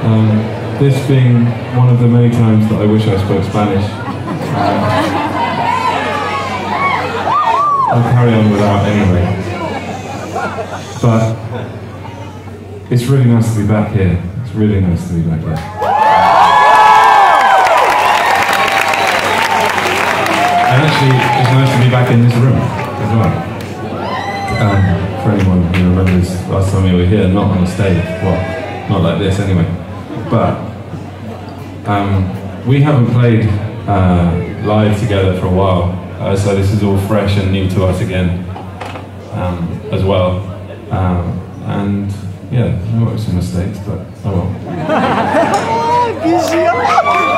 This being one of the many times that I wish I spoke Spanish. I'll carry on without anyway. But it's really nice to be back here. It's really nice to be back here. And actually, it's nice to be back in this room as well. For anyone who remembers last time we were here, not on the stage, well, not like this anyway. But we haven't played live together for a while, so this is all fresh and new to us again as well. And yeah, there were some mistakes, but oh well.